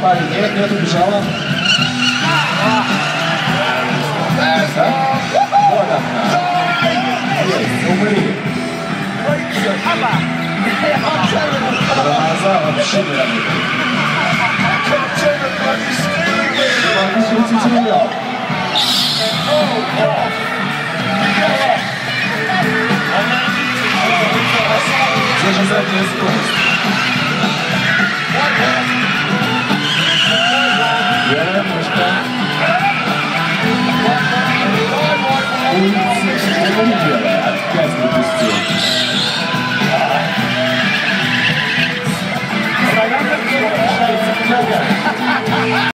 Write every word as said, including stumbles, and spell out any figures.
парень? Нет, нет, убежала. Да? Вот она. Есть, умри. Тормоза вообще не работают. Могу крутить рулем. Где же задняя скорость?